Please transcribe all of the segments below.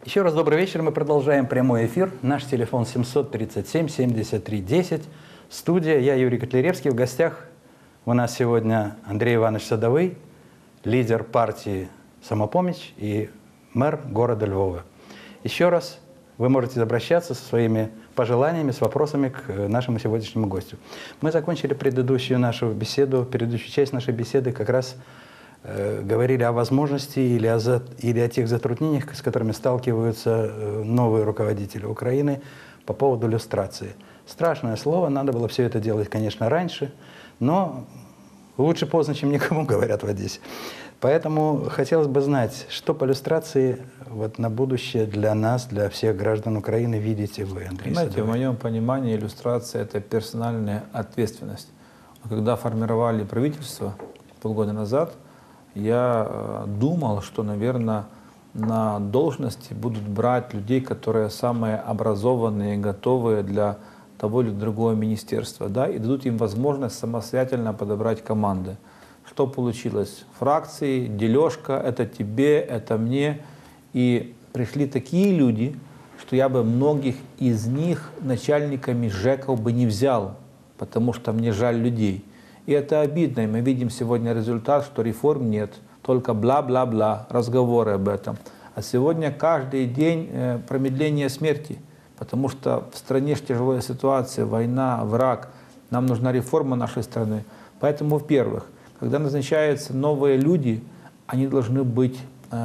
Еще раз добрый вечер. Мы продолжаем прямой эфир. Наш телефон 737-73-10. Студия. Я Юрий Котляревский. В гостях у нас сегодня Андрей Иванович Садовый, лидер партии «Самопомощь» и мэр города Львова. Еще раз вы можете обращаться со своими пожеланиями, с вопросами к нашему сегодняшнему гостю. Мы закончили предыдущую нашу беседу, предыдущую часть нашей беседы как раз говорили о возможности или о тех затруднениях, с которыми сталкиваются новые руководители Украины по поводу люстрации. Страшное слово, надо было все это делать, конечно, раньше, но лучше поздно, чем никому, говорят в Одессе. Поэтому хотелось бы знать, что по люстрации вот на будущее для нас, для всех граждан Украины видите вы, Андрей Знаете, Садовый? в моем понимании иллюстрация – это персональная ответственность. Когда формировали правительство полгода назад, я думал, что, наверное, на должности будут брать людей, которые самые образованные, готовые для того или другого министерства, да, и дадут им возможность самостоятельно подобрать команды. Что получилось? Фракции, дележка, это тебе, это мне. И пришли такие люди, что я бы многих из них начальниками ЖЭКов бы не взял, потому что мне жаль людей. И это обидно. И мы видим сегодня результат, что реформ нет, только бла-бла-бла, разговоры об этом. А сегодня каждый день промедление смерти, потому что в стране тяжелая ситуация, война, враг. Нам нужна реформа нашей страны. Поэтому, во-первых, когда назначаются новые люди, они должны быть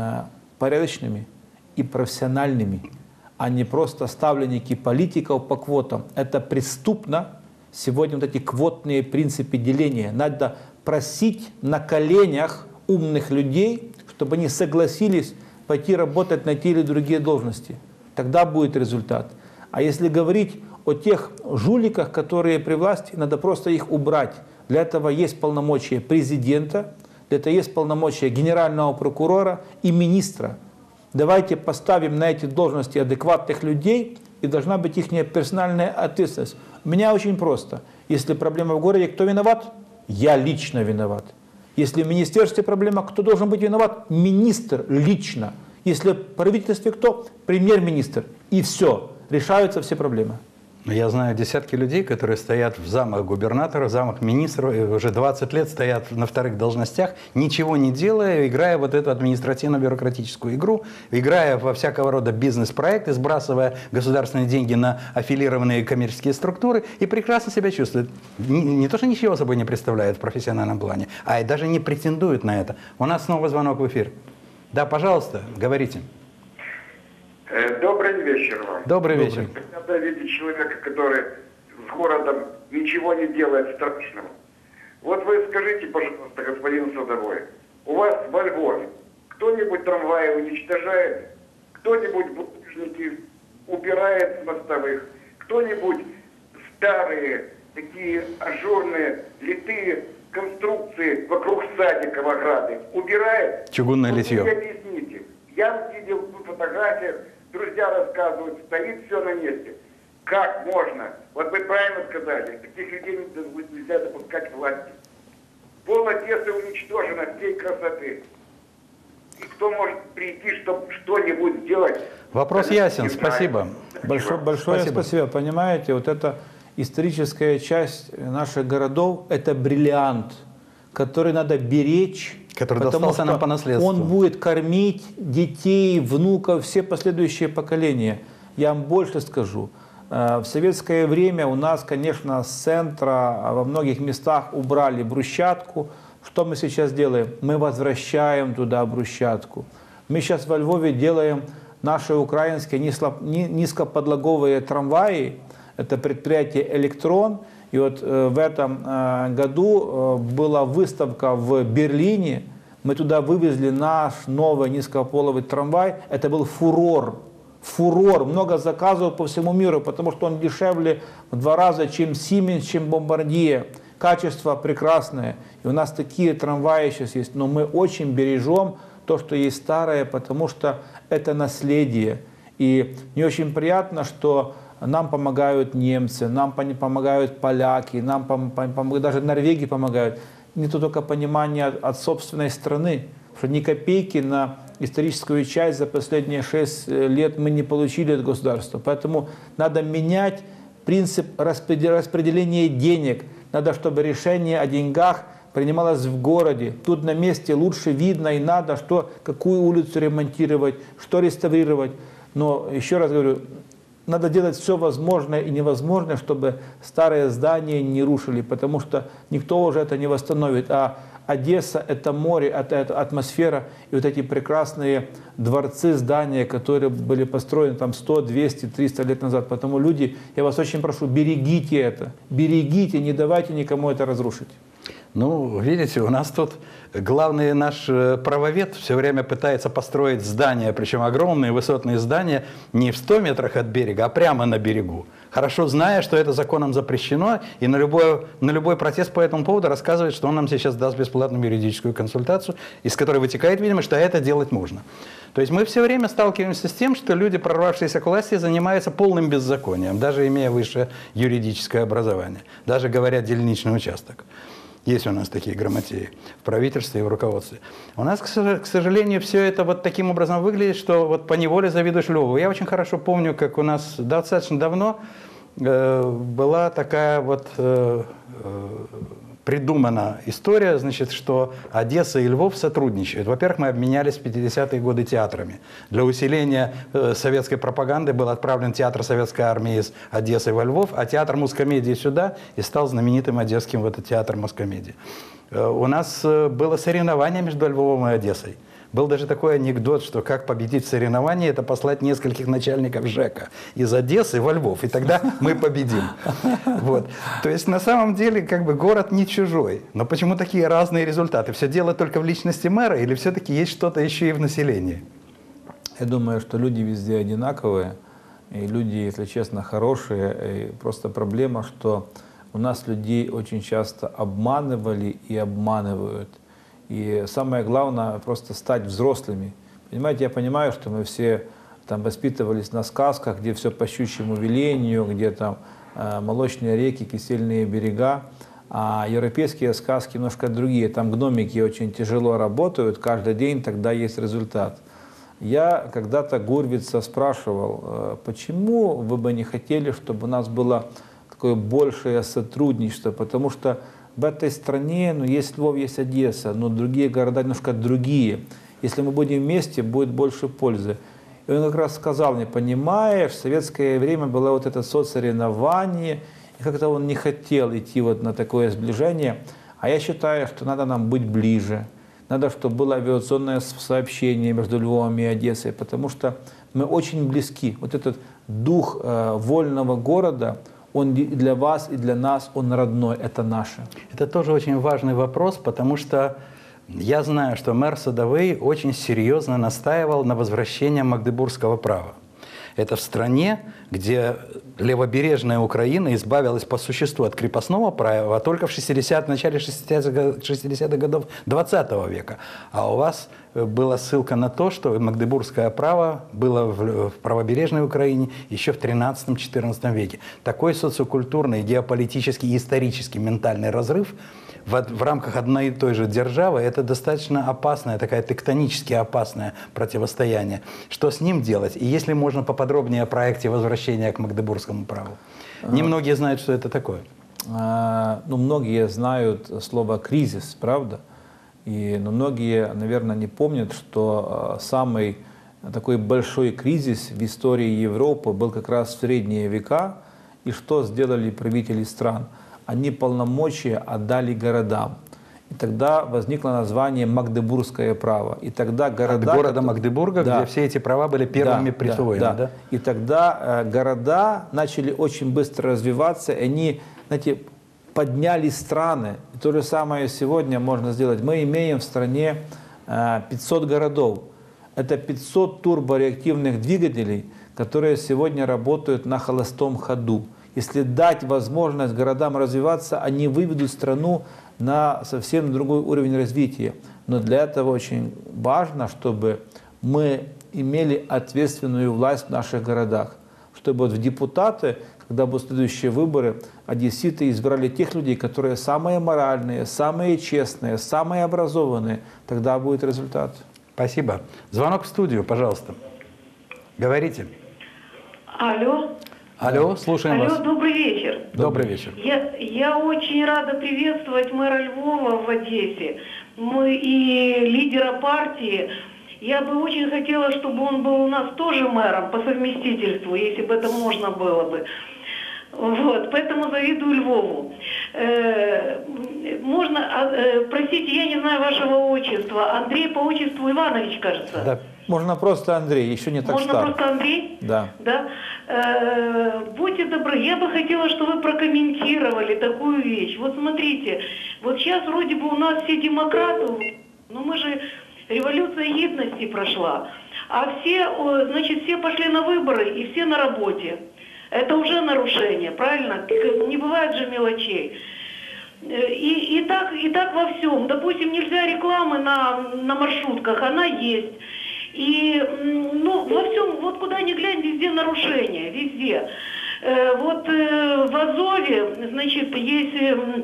порядочными и профессиональными, а не просто ставленники политиков по квотам. Это преступно. Сегодня вот эти квотные принципы деления. Надо просить на коленях умных людей, чтобы они согласились пойти работать на те или другие должности. Тогда будет результат. А если говорить о тех жуликах, которые при власти, надо просто их убрать. Для этого есть полномочия президента, для этого есть полномочия генерального прокурора и министра. Давайте поставим на эти должности адекватных людей, и должна быть их персональная ответственность. У меня очень просто. Если проблема в городе, кто виноват? Я лично виноват. Если в министерстве проблема, кто должен быть виноват? Министр лично. Если в правительстве кто? Премьер-министр. И все. Решаются все проблемы. Я знаю десятки людей, которые стоят в замах губернатора, в замах министров, и уже 20 лет стоят на вторых должностях, ничего не делая, играя вот эту административно-бюрократическую игру, играя во всякого рода бизнес-проекты, сбрасывая государственные деньги на аффилированные коммерческие структуры, и прекрасно себя чувствуют. Не то, что ничего собой не представляют в профессиональном плане, а и даже не претендуют на это. У нас снова звонок в эфир. Да, пожалуйста, говорите. Добрый вечер вам. Добрый вечер. Когда видите человека, который с городом ничего не делает страшного. Вот вы скажите, пожалуйста, господин Садовой, у вас во Львове кто-нибудь трамваи уничтожает, кто-нибудь булыжники убирает с мостовых, кто-нибудь старые, такие ажурные, литые конструкции вокруг садиков, ограды убирает? Чугунное литье. Вы мне объясните. Я видел в фотографиях, друзья рассказывают, стоит все на месте. Как можно? Вот вы правильно сказали, таких людей нельзя допускать к власти. Пол Одессы уничтожено всей красоты. И кто может прийти, чтобы что-нибудь сделать? Вопрос ясен, спасибо. Большое спасибо. Понимаете, вот эта историческая часть наших городов – это бриллиант, который надо беречь, который потому достался что нам по наследству. Он будет кормить детей, внуков, все последующие поколения. Я вам больше скажу. В советское время у нас, конечно, с центра во многих местах убрали брусчатку. Что мы сейчас делаем? Мы возвращаем туда брусчатку. Мы сейчас во Львове делаем наши украинские низкоподлоговые трамваи. Это предприятие «Электрон». И вот в этом году была выставка в Берлине. Мы туда вывезли наш новый низкополовый трамвай. Это был фурор. Фурор. Много заказов по всему миру, потому что он дешевле в 2 раза, чем Siemens, чем Bombardier. Качество прекрасное. И у нас такие трамваи сейчас есть. Но мы очень бережем то, что есть старое, потому что это наследие. И мне очень приятно, что нам помогают немцы, нам помогают поляки, нам даже Норвегии помогают. нету только понимания от собственной страны, что ни копейки на историческую часть за последние 6 лет мы не получили от государства. Поэтому надо менять принцип распределения денег. Надо, чтобы решение о деньгах принималось в городе. Тут на месте лучше видно и надо, что, какую улицу ремонтировать, что реставрировать. Но еще раз говорю, надо делать все возможное и невозможное, чтобы старые здания не рушили, потому что никто уже это не восстановит. А Одесса – это море, это атмосфера и вот эти прекрасные дворцы, здания, которые были построены там 100, 200, 300 лет назад. Поэтому люди, я вас очень прошу, берегите это, берегите, не давайте никому это разрушить. Ну, видите, у нас тут главный наш правовед все время пытается построить здания, причем огромные высотные здания, не в 100 метрах от берега, а прямо на берегу. Хорошо зная, что это законом запрещено, и на любой протест по этому поводу рассказывает, что он нам сейчас даст бесплатную юридическую консультацию, из которой вытекает, видимо, что это делать можно. То есть мы все время сталкиваемся с тем, что люди, прорвавшиеся к власти, занимаются полным беззаконием, даже имея высшее юридическое образование, даже говоря дельничный участок. Есть у нас такие грамотеи в правительстве и в руководстве. У нас, к сожалению, все это вот таким образом выглядит, что вот поневоле завидуешь Львову. Я очень хорошо помню, как у нас достаточно давно была такая вот придумана история, значит, что Одесса и Львов сотрудничают. Во-первых, мы обменялись в 50-е годы театрами. Для усиления советской пропаганды был отправлен театр советской армии из Одессы во Львов, а театр Мускомедии сюда, и стал знаменитым одесским вот этот театр Мускомедии. У нас было соревнование между Львовом и Одессой. Был даже такой анекдот, что как победить в соревновании, это послать нескольких начальников ЖЭКа из Одессы во Львов, и тогда мы победим. Вот. То есть на самом деле как бы город не чужой, но почему такие разные результаты? Все дело только в личности мэра или все-таки есть что-то еще и в населении? Я думаю, что люди везде одинаковые, и люди, если честно, хорошие. И просто проблема, что у нас людей очень часто обманывали и обманывают. И самое главное просто стать взрослыми. Понимаете, я понимаю, что мы все там воспитывались на сказках, где все по щучьему велению, где там молочные реки, кисельные берега. А европейские сказки немножко другие. Там гномики очень тяжело работают, каждый день тогда есть результат. Я когда-то Гурвица спрашивал, почему вы бы не хотели, чтобы у нас было такое большее сотрудничество, потому что в этой стране, ну, есть Львов, есть Одесса, но другие города немножко другие. Если мы будем вместе, будет больше пользы. И он как раз сказал мне, понимаешь, в советское время было вот это соцсоревнование, и как-то он не хотел идти вот на такое сближение. А я считаю, что надо нам быть ближе. Надо, чтобы было авиационное сообщение между Львовом и Одессой, потому что мы очень близки. Вот этот дух вольного города, он и для вас, и для нас, он родной, это наше. Это тоже очень важный вопрос, потому что я знаю, что мэр Садовый очень серьезно настаивал на возвращении магдебургского права. Это в стране, где левобережная Украина избавилась по существу от крепостного права только в начале 60-х годов 20 века. А у вас была ссылка на то, что магдебургское право было в правобережной Украине еще в 13-14 веке. Такой социокультурный, геополитический, исторический, ментальный разрыв в рамках одной и той же державы, это достаточно опасное, такое тектонически опасное противостояние. Что с ним делать? И если можно поподробнее о проекте возвращения к магдебургскому праву? Немногие знают, что это такое. Ну, многие знают слово «кризис», правда? Но многие, наверное, не помнят, что самый такой большой кризис в истории Европы был как раз в средние века. И что сделали правители стран? Они полномочия отдали городам. И тогда возникло название «Магдебургское право». И тогда города... От города Магдебурга, да, где все эти права были первыми присвоены. Да, да. И тогда города начали очень быстро развиваться, и они, знаете, подняли страны. И то же самое сегодня можно сделать. Мы имеем в стране 500 городов. Это 500 турбореактивных двигателей, которые сегодня работают на холостом ходу. Если дать возможность городам развиваться, они выведут страну на совсем другой уровень развития. Но для этого очень важно, чтобы мы имели ответственную власть в наших городах. Чтобы вот в депутаты, когда будут следующие выборы, одесситы избрали тех людей, которые самые моральные, самые честные, самые образованные. Тогда будет результат. Спасибо. Звонок в студию, пожалуйста. Говорите. Алло. Алло, слушаем Алло, вас. добрый вечер. Добрый вечер. Я очень рада приветствовать мэра Львова в Одессе. Мы и лидера партии. Я бы очень хотела, чтобы он был у нас тоже мэром по совместительству, если бы это можно было бы. Вот, поэтому завидую Львову. Можно, простите, я не знаю вашего отчества. Андрей по отчеству Иванович, кажется. Да. Можно просто Андрей, еще не так Можно стар. просто Андрей? Да. Да. Будьте добры, я бы хотела, чтобы вы прокомментировали такую вещь. Вот смотрите, вот сейчас вроде бы у нас все демократы, но мы же, революция гидности прошла, а все, значит, все пошли на выборы и все на работе. Это уже нарушение, правильно? Не бывает же мелочей. И так во всем. Допустим, нельзя рекламы на маршрутках, она есть. И ну, во всем, вот куда ни глянь, везде нарушения, везде. Вот в Азове, значит, есть,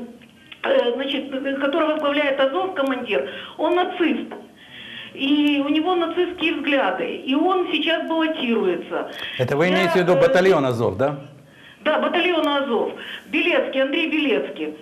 значит, который возглавляет Азов, командир, он нацист. И у него нацистские взгляды. И он сейчас баллотируется. Это вы имеете в виду батальон Азов, да? Да, батальон Азов. Белецкий, Андрей Белецкий.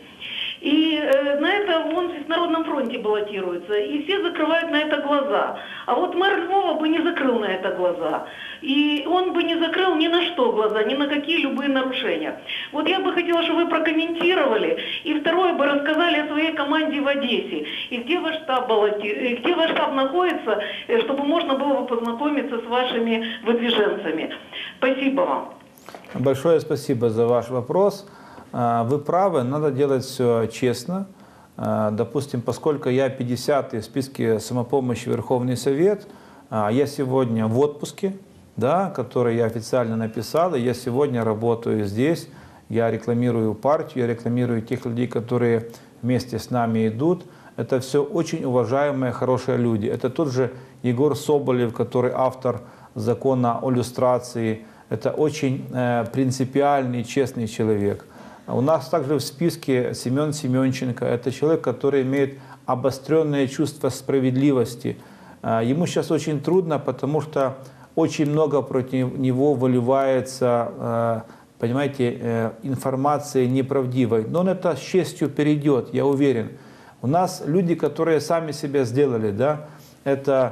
И на это он в Народном фронте баллотируется. И все закрывают на это глаза. А вот мэр Львова бы не закрыл на это глаза. И он бы не закрыл ни на что глаза, ни на какие любые нарушения. Вот я бы хотела, чтобы вы прокомментировали. И второе бы рассказали о своей команде в Одессе. И где ваш штаб где ваш штаб находится, чтобы можно было бы познакомиться с вашими выдвиженцами. Спасибо вам. Большое спасибо за ваш вопрос. Вы правы, надо делать все честно. Допустим, поскольку я 50-й в списке самопомощи Верховный Совет, я сегодня в отпуске, да, который я официально написал, и я сегодня работаю здесь, я рекламирую партию, я рекламирую тех людей, которые вместе с нами идут. Это все очень уважаемые, хорошие люди. Это тот же Егор Соболев, который автор закона о люстрации. Это очень принципиальный, честный человек. У нас также в списке Семен Семенченко. Это человек, который имеет обостренное чувство справедливости. Ему сейчас очень трудно, потому что очень много против него выливается, понимаете, информации неправдивой. Но он это с честью перейдет, я уверен. У нас люди, которые сами себя сделали, да, это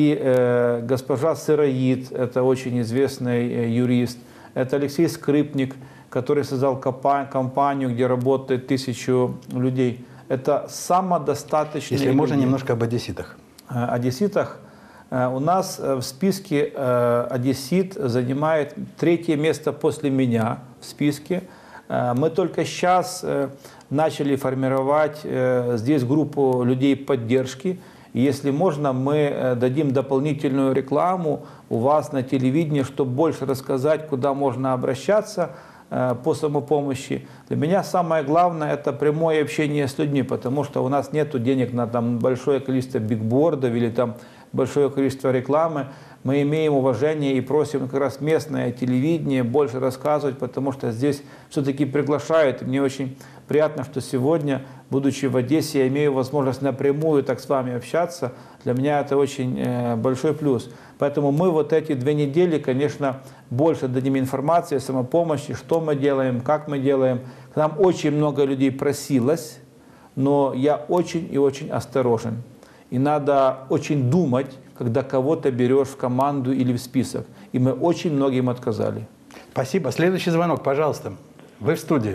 и госпожа Сыроид, это очень известный юрист, это Алексей Скрипник, который создал компанию, где работает 1000 людей. Это самодостаточные Если можно, люди. немножко об одесситах. Одесситах. У нас в списке одессит занимает 3-е место после меня в списке. Мы только сейчас начали формировать здесь группу людей поддержки. И если можно, мы дадим дополнительную рекламу у вас на телевидении, чтобы больше рассказать, куда можно обращаться по самопомощи. Для меня самое главное – это прямое общение с людьми, потому что у нас нет денег на там большое количество бигбордов или там большое количество рекламы. Мы имеем уважение и просим как раз местное телевидение больше рассказывать, потому что здесь все-таки приглашают. И мне очень приятно, что сегодня, будучи в Одессе, я имею возможность напрямую так с вами общаться. Для меня это очень большой плюс. Поэтому мы вот эти 2 недели, конечно, больше дадим информации о самопомощи, что мы делаем, как мы делаем. К нам очень много людей просилось, но я очень и очень осторожен. И надо очень думать, когда кого-то берешь в команду или в список. И мы очень многим отказали. Спасибо. Следующий звонок, пожалуйста. Вы в студии.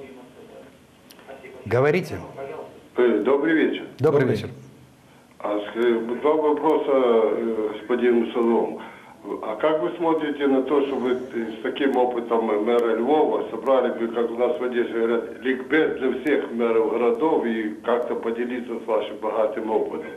Говорите. Добрый вечер. Добрый вечер. 2 вопроса господину Солому. А как вы смотрите на то, что вы с таким опытом мэра Львова собрали, как у нас в Одессе говорят, ликбез для всех мэров городов и как-то поделиться с вашим богатым опытом?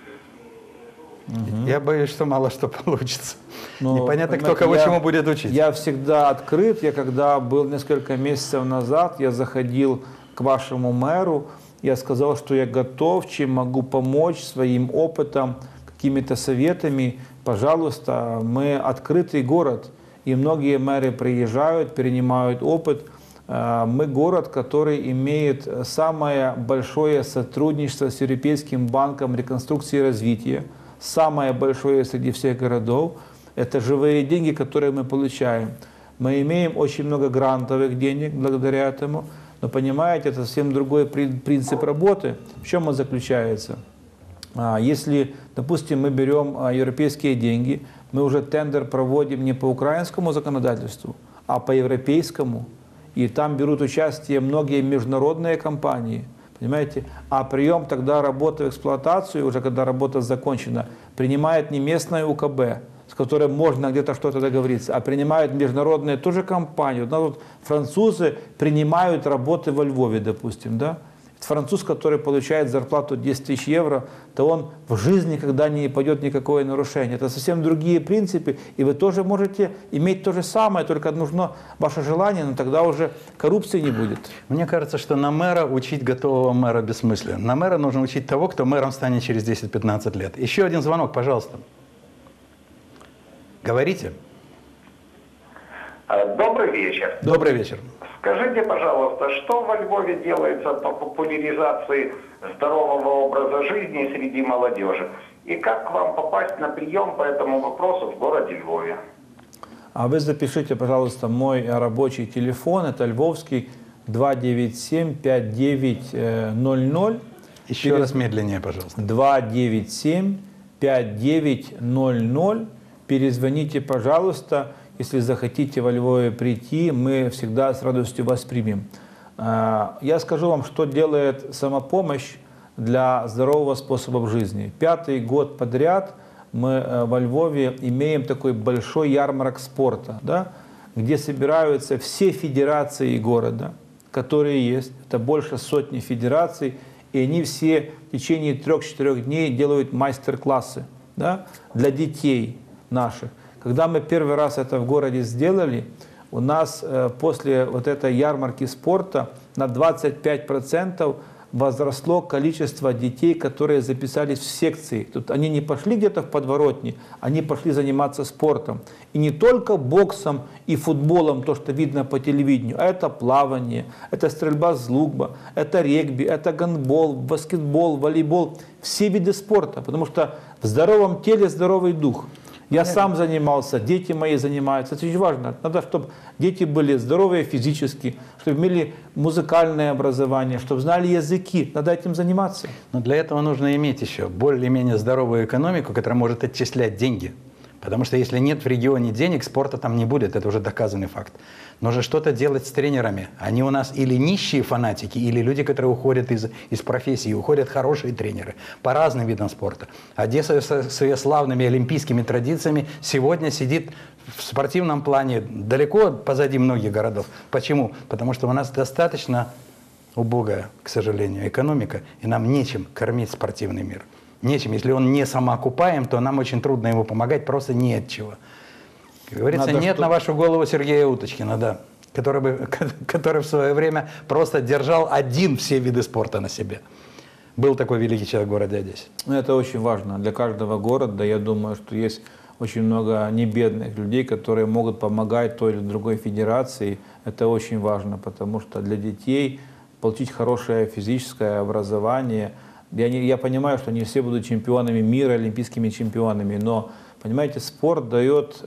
Я боюсь, что мало что получится. Но, непонятно, кто кого чему будет учить. Я всегда открыт. Я когда был несколько месяцев назад, я заходил к вашему мэру, я сказал, что я готов, чем могу помочь своим опытом, какими-то советами. Пожалуйста, мы открытый город. и многие мэры приезжают, перенимают опыт. Мы город, который имеет самое большое сотрудничество с Европейским банком реконструкции и развития, самое большое среди всех городов. Это живые деньги, которые мы получаем. Мы имеем очень много грантовых денег благодаря этому, но понимаете, это совсем другой принцип работы. В чем он заключается? Если, допустим, мы берем европейские деньги, мы уже тендер проводим не по украинскому законодательству, а по европейскому. И там берут участие многие международные компании, понимаете? А прием тогда работы в эксплуатацию, уже когда работа закончена, принимает не местное УКБ, с которым можно где-то что-то договориться, а принимают международные тоже компании. Вот французы принимают работы во Львове, допустим, да? Француз, который получает зарплату 10 тысяч евро, то он в жизни никогда не пойдет никакое нарушение. Это совсем другие принципы, и вы тоже можете иметь то же самое, только нужно ваше желание, но тогда уже коррупции не будет. Мне кажется, что на мэра учить готового мэра бессмысленно. На мэра нужно учить того, кто мэром станет через 10-15 лет. Еще один звонок, пожалуйста. Говорите. Добрый вечер. Добрый вечер. Скажите, пожалуйста, что во Львове делается по популяризации здорового образа жизни среди молодежи? И как к вам попасть на прием по этому вопросу в городе Львове? А вы запишите, пожалуйста, мой рабочий телефон. Это львовский 297-5900. Еще раз медленнее, пожалуйста. 297-5900. Перезвоните, пожалуйста. Если захотите во Львове прийти, мы всегда с радостью вас примем. Я скажу вам, что делает самопомощь для здорового способа жизни. 5-й год подряд мы во Львове имеем такой большой ярмарок спорта, да, где собираются все федерации города, которые есть. Это больше сотни федераций, и они все в течение 3-4 дней делают мастер-классы, да, для детей наших. Когда мы первый раз это в городе сделали, у нас после вот этой ярмарки спорта на 25% возросло количество детей, которые записались в секции. Тут они не пошли где-то в подворотни, они пошли заниматься спортом. И не только боксом и футболом, то, что видно по телевидению, а это плавание, это стрельба с лука, это регби, это гандбол, баскетбол, волейбол. Все виды спорта, потому что в здоровом теле здоровый дух. Я сам занимался, дети мои занимаются. Это очень важно. Надо, чтобы дети были здоровые физически, чтобы имели музыкальное образование, чтобы знали языки. Надо этим заниматься. Но для этого нужно иметь еще более-менее здоровую экономику, которая может отчислять деньги. Потому что если нет в регионе денег, спорта там не будет. Это уже доказанный факт. Нужно что-то делать с тренерами. Они у нас или нищие фанатики, или люди, которые уходят из профессии. Уходят хорошие тренеры по разным видам спорта. Одесса с ее славными олимпийскими традициями сегодня сидит в спортивном плане далеко позади многих городов. Почему? Потому что у нас достаточно убогая, к сожалению, экономика, и нам нечем кормить спортивный мир. Нечем. Если он не самоокупаем, то нам очень трудно ему помогать, просто не от чего. Как говорится, Надо нет на вашу голову Сергея Уточкина, да, который в свое время просто держал один все виды спорта на себе. Был такой великий человек в городе Одессе. Это очень важно для каждого города. Я думаю, что есть очень много небедных людей, которые могут помогать той или другой федерации. Это очень важно, потому что для детей получить хорошее физическое образование. Я понимаю, что не все будут чемпионами мира, олимпийскими чемпионами, но, понимаете, спорт дает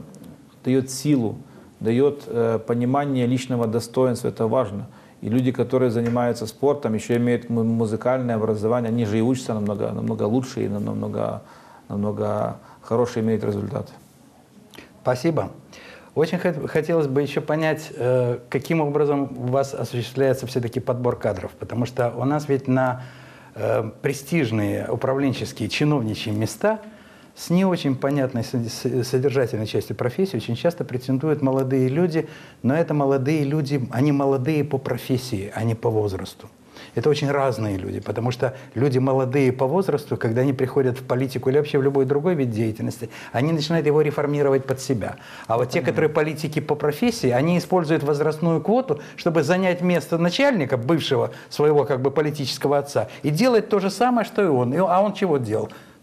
силу, дает понимание личного достоинства, это важно. И люди, которые занимаются спортом, еще имеют музыкальное образование, они же и учатся намного лучше и намного хорошие имеют результаты. Спасибо. Очень хотелось бы еще понять, каким образом у вас осуществляется все-таки подбор кадров, потому что у нас ведь на престижные управленческие чиновничьи места с не очень понятной содержательной частью профессии очень часто претендуют молодые люди, но это молодые люди, они молодые по профессии, а не по возрасту. Это очень разные люди, потому что люди молодые по возрасту, когда они приходят в политику или вообще в любой другой вид деятельности, они начинают его реформировать под себя. А вот те, которые политики по профессии, они используют возрастную квоту, чтобы занять место начальника, бывшего своего как бы политического отца, и делать то же самое, что и он. А он чего делал?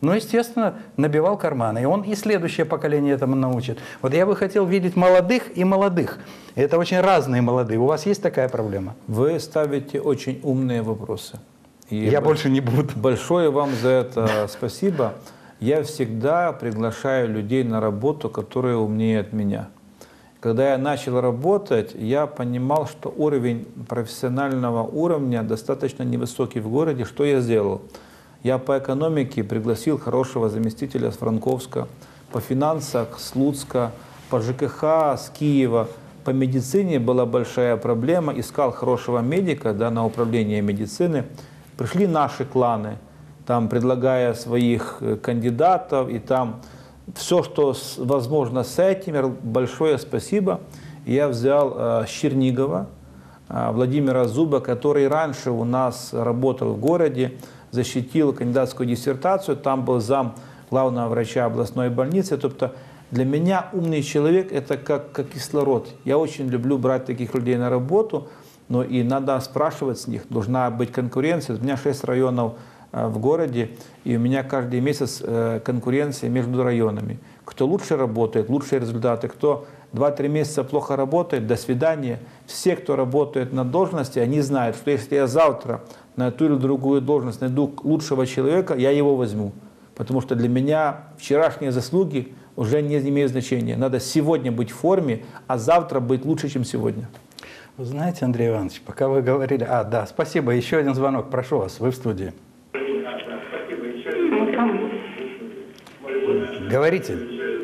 но, естественно, набивал карманы. И он и следующее поколение этому научит. Вот я бы хотел видеть молодых и молодых. Это очень разные молодые. У вас есть такая проблема? Вы ставите очень умные вопросы. И я больше не буду. Большое вам за это спасибо. Я всегда приглашаю людей на работу, которые умнее от меня. Когда я начал работать, я понимал, что уровень профессионального уровня достаточно невысокий в городе. Что я сделал? Я по экономике пригласил хорошего заместителя с Франковска, по финансах с Луцка, по ЖКХ с Киева. По медицине была большая проблема, искал хорошего медика, да, на управление медицины. Пришли наши кланы, там, предлагая своих кандидатов, и там все, что возможно с этим. Большое спасибо. Я взял Чернигова, Владимира Зуба, который раньше у нас работал в городе, защитил кандидатскую диссертацию, там был зам главного врача областной больницы. Тобто для меня умный человек – это как кислород. Я очень люблю брать таких людей на работу, но и надо спрашивать с них. Должна быть конкуренция. У меня 6 районов в городе, и у меня каждый месяц конкуренция между районами. Кто лучше работает, лучшие результаты, кто 2-3 месяца плохо работает, до свидания. Все, кто работает на должности, они знают, что если я завтра на ту или другую должность найду лучшего человека, я его возьму. Потому что для меня вчерашние заслуги уже не имеют значения. Надо сегодня быть в форме, а завтра быть лучше, чем сегодня. Вы знаете, Андрей Иванович, пока вы говорили... да, спасибо. Еще один звонок. Прошу вас, вы в студии. Говорите.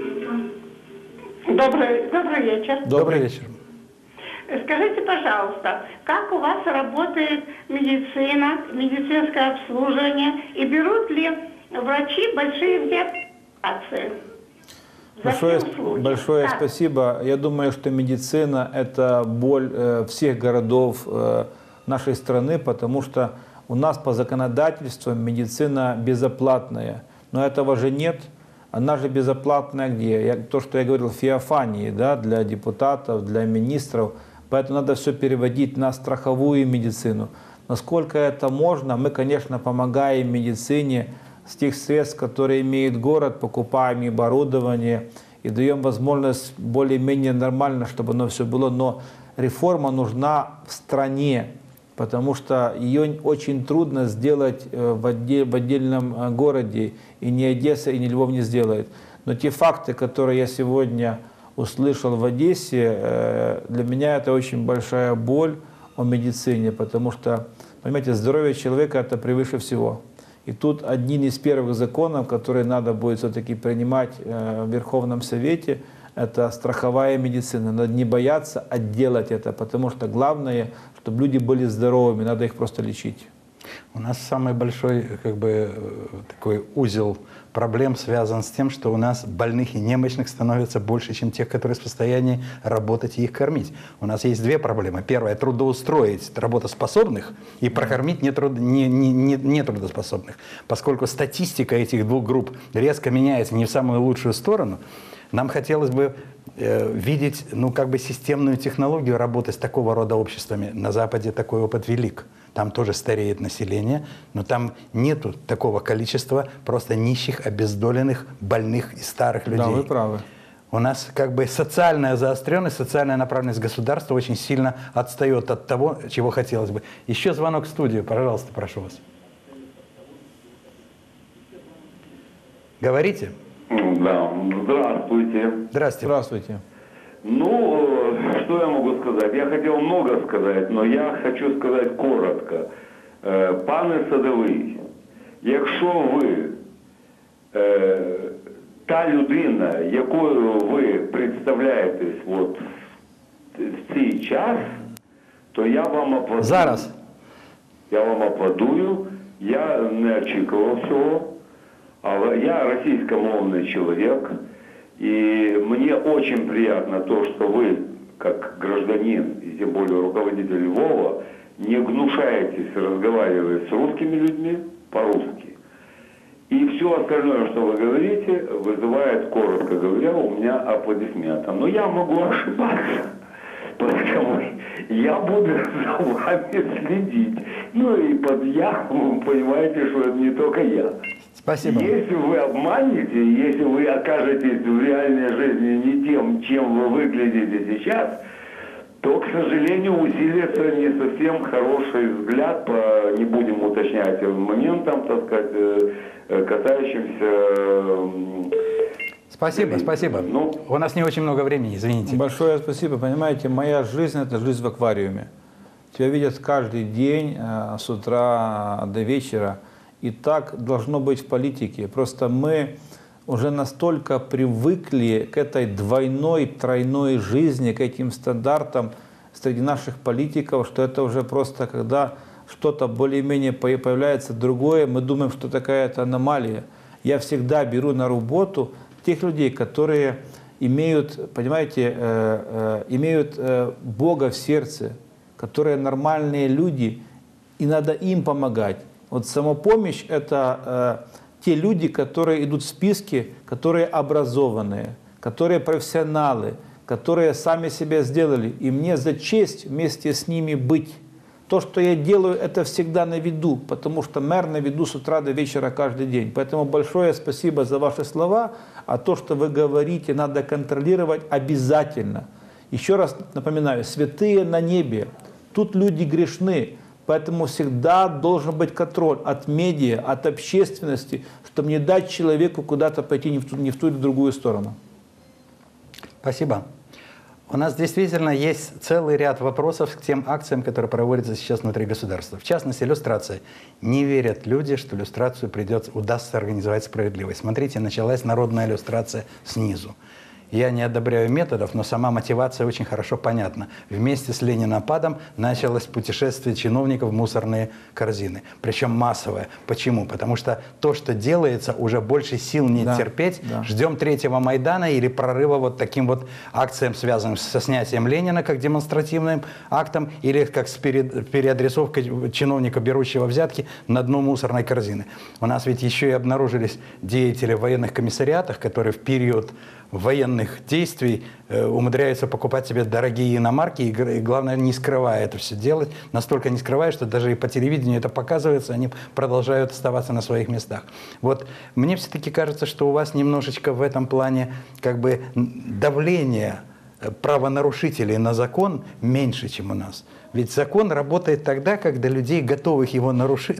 Добрый вечер. Добрый вечер. Скажите, пожалуйста, как у вас работает медицина, медицинское обслуживание, и берут ли врачи большие взятки? Большое спасибо. Я думаю, что медицина – это боль всех городов нашей страны, потому что у нас по законодательству медицина безоплатная. Но этого же нет. Она же безоплатная где? То, что я говорил, в Феофании, да, для депутатов, для министров. Поэтому надо все переводить на страховую медицину. Насколько это можно, мы, конечно, помогаем медицине с тех средств, которые имеет город, покупаем оборудование и даем возможность более-менее нормально, чтобы оно все было. Но реформа нужна в стране, потому что ее очень трудно сделать в отдельном городе. И ни Одесса, и ни Львов не сделает. Но те факты, которые я сегодня услышал в Одессе, для меня это очень большая боль о медицине, потому что, понимаете, здоровье человека – это превыше всего. И тут один из первых законов, которые надо будет все-таки принимать в Верховном Совете, это страховая медицина. Надо не бояться, а делать это, потому что главное, чтобы люди были здоровыми, надо их просто лечить. У нас самый большой такой узел проблем связан с тем, что у нас больных и немощных становится больше, чем тех, которые в состоянии работать и их кормить. У нас есть две проблемы. Первая – трудоустроить работоспособных и прокормить нетрудоспособных. Поскольку статистика этих двух групп резко меняется не в самую лучшую сторону, нам хотелось бы видеть системную технологию работы с такого рода обществами. На Западе такой опыт велик. Там тоже стареет население, но там нету такого количества просто нищих, обездоленных, больных и старых людей. Да, вы правы. У нас социальная заостренность, социальная направленность государства очень сильно отстает от того, чего хотелось бы. Еще звонок в студию, пожалуйста, прошу вас. Говорите. Да, здравствуйте. Здравствуйте. Здравствуйте. Что я могу сказать? Я хотел много сказать, но я хочу сказати коротко. Пане Садовий, якщо ви та людина, якою ви представляєтесь в цей час, то я вам аплодую. Зараз. Я вам аплодую. Я не очікував цього. Але я російськомовний чоловік. И мне очень приятно то, что вы, как гражданин, и тем более руководитель Львова, не гнушаетесь разговаривать с русскими людьми по-русски. И все остальное, что вы говорите, вызывает, коротко говоря, у меня аплодисменты. Но я могу ошибаться, поэтому я буду за вами следить. И вы понимаете, что это не только я. Спасибо. Если вы обманете, если вы окажетесь в реальной жизни не тем, чем вы выглядите сейчас, то, к сожалению, усилится не совсем хороший взгляд по, не будем уточнять, моментам, так сказать, касающимся... Спасибо, спасибо. Ну, у нас не очень много времени, извините. Большое спасибо. Понимаете, моя жизнь – это жизнь в аквариуме. Тебя видят каждый день с утра до вечера. И так должно быть в политике. Просто мы уже настолько привыкли к этой двойной, тройной жизни, к этим стандартам среди наших политиков, что это уже просто, когда что-то более-менее появляется другое, мы думаем, что такая-то аномалия. Я всегда беру на работу тех людей, которые имеют, понимаете, имеют Бога в сердце, которые нормальные люди, и надо им помогать. Вот самопомощь – это те люди, которые идут в списке, которые образованные, которые профессионалы, которые сами себя сделали. И мне за честь вместе с ними быть. То, что я делаю, это всегда на виду, потому что мэр на виду с утра до вечера каждый день. Поэтому большое спасибо за ваши слова, а то, что вы говорите, надо контролировать обязательно. Еще раз напоминаю, святые на небе, тут люди грешны. Поэтому всегда должен быть контроль от медиа, от общественности, чтобы не дать человеку куда-то пойти не в ту или другую сторону. Спасибо. У нас действительно есть целый ряд вопросов к тем акциям, которые проводятся сейчас внутри государства. В частности, иллюстрация. Не верят люди, что иллюстрацию удастся организовать справедливость. Смотрите, началась народная иллюстрация снизу. Я не одобряю методов, но сама мотивация очень хорошо понятна. Вместе с Ленинопадом началось путешествие чиновников в мусорные корзины. Причем массовое. Почему? Потому что то, что делается, уже больше сил не терпеть. Да. Ждем 3-го Майдана или прорыва вот таким вот акциям, связанным со снятием Ленина, как демонстративным актом, или как с переадресовкой чиновника, берущего взятки, на дно мусорной корзины. У нас ведь еще и обнаружились деятели в военных комиссариатах, которые в период военных действий умудряются покупать себе дорогие иномарки и, главное, не скрывая это все делать, настолько не скрывая, что даже и по телевидению это показывается, они продолжают оставаться на своих местах. Вот мне все-таки кажется, что у вас немножечко в этом плане как бы давление правонарушителей на закон меньше, чем у нас. Ведь закон работает тогда, когда людей, готовых его нарушить,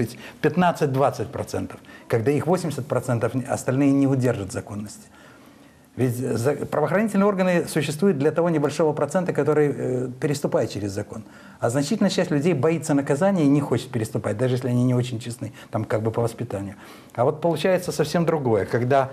15-20%, когда их 80% остальные не удержат законности. Ведь правоохранительные органы существуют для того небольшого процента, который переступает через закон. А значительная часть людей боится наказания и не хочет переступать, даже если они не очень честны, там как бы по воспитанию. А вот получается совсем другое, когда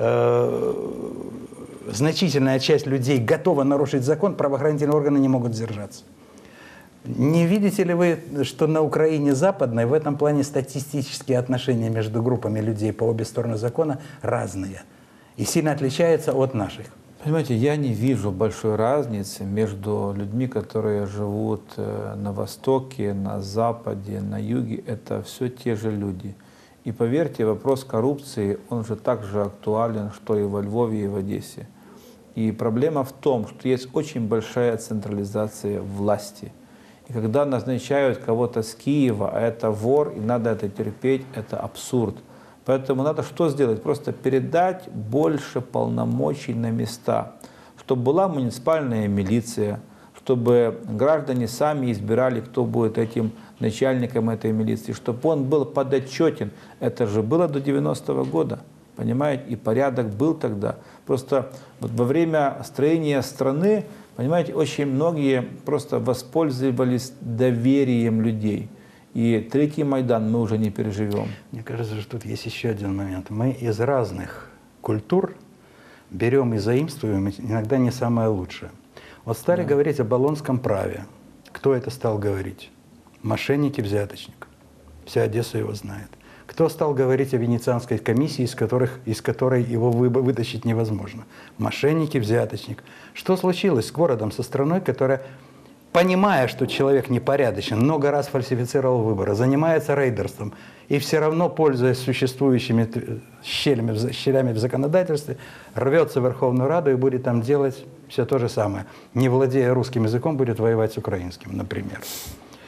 значительная часть людей готова нарушить закон, правоохранительные органы не могут сдержаться. Не видите ли вы, что на Украине западной в этом плане статистические отношения между группами людей по обе стороны закона разные? И сильно отличается от наших. Понимаете, я не вижу большой разницы между людьми, которые живут на Востоке, на Западе, на Юге. Это все те же люди. И поверьте, вопрос коррупции, он же так же актуален, что и во Львове, и в Одессе. И проблема в том, что есть очень большая централизация власти. И когда назначают кого-то с Киева, а это вор, и надо это терпеть, это абсурд. Поэтому надо что сделать? Просто передать больше полномочий на места, чтобы была муниципальная милиция, чтобы граждане сами избирали, кто будет этим начальником этой милиции, чтобы он был подотчетен. Это же было до 90-го года, понимаете, и порядок был тогда. Просто вот во время строения страны, понимаете, очень многие просто воспользовались доверием людей. И 3-й Майдан мы уже не переживем. Мне кажется, что тут есть еще один момент. Мы из разных культур берем и заимствуем иногда не самое лучшее. Вот стали говорить о болонском праве. Кто это стал говорить? Мошенники-взяточник. Вся Одесса его знает. Кто стал говорить о Венецианской комиссии, из которой его вытащить невозможно? Мошенники-взяточник. Что случилось с городом, со страной, которая, понимая, что человек непорядочен, много раз фальсифицировал выборы, занимается рейдерством и все равно, пользуясь существующими щелями в законодательстве, рвется в Верховную Раду и будет там делать все то же самое. Не владея русским языком, будет воевать с украинским, например.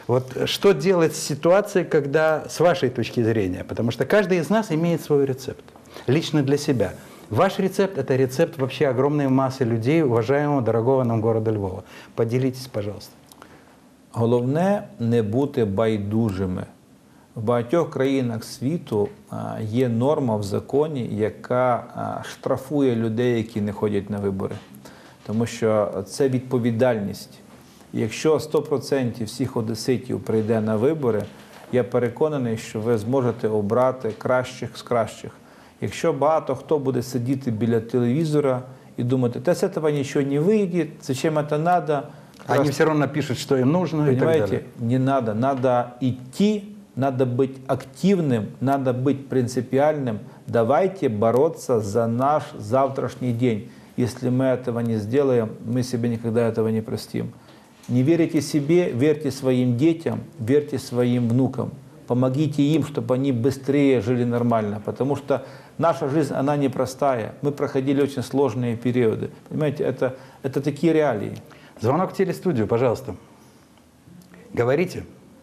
Вот что делать с ситуацией, когда, с вашей точки зрения, потому что каждый из нас имеет свой рецепт, лично для себя. Ваш рецепт – это рецепт вообще огромной массы людей, уважаемого, дорогого нам города Львова. Поделитесь, пожалуйста. Головне не бути байдужими. В багатьох країнах світу є норма в законі, яка штрафує людей, які не ходять на вибори. Тому що це відповідальність. Якщо 100% всіх одеситів прийде на вибори, я переконаний, що ви зможете обрати кращих з кращих. Якщо багато хто буде сидіти біля телевізора і думати, та з цього нічого не вийде, зачем це треба, Они все равно напишут, что им нужно и так понимаете, далее. не надо. Надо идти, надо быть активным, надо быть принципиальным. Давайте бороться за наш завтрашний день. Если мы этого не сделаем, мы себе никогда этого не простим. Не верите себе, верьте своим детям, верьте своим внукам. Помогите им, чтобы они быстрее жили нормально. Потому что наша жизнь, она непростая. Мы проходили очень сложные периоды. Понимаете, это такие реалии. Звонок в телестудию, пожалуйста. Говорите.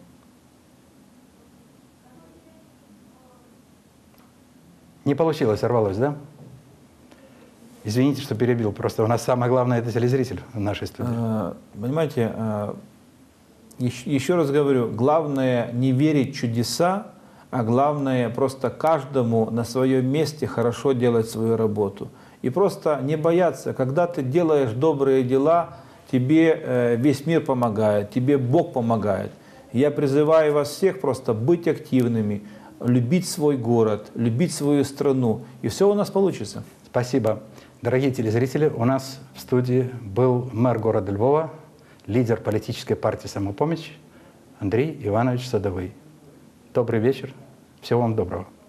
Не получилось, сорвалось, да? Извините, что перебил. Просто у нас самое главное – это телезритель в нашей студии. Понимаете, еще раз говорю, главное не верить в чудеса, а главное просто каждому на своем месте хорошо делать свою работу. И просто не бояться, когда ты делаешь добрые дела, тебе весь мир помогает, тебе Бог помогает. Я призываю вас всех просто быть активными, любить свой город, любить свою страну, и все у нас получится. Спасибо. Дорогие телезрители, у нас в студии был мэр города Львова, лидер политической партии «Самопомощь» Андрей Иванович Садовый. Добрый вечер. Всего вам доброго.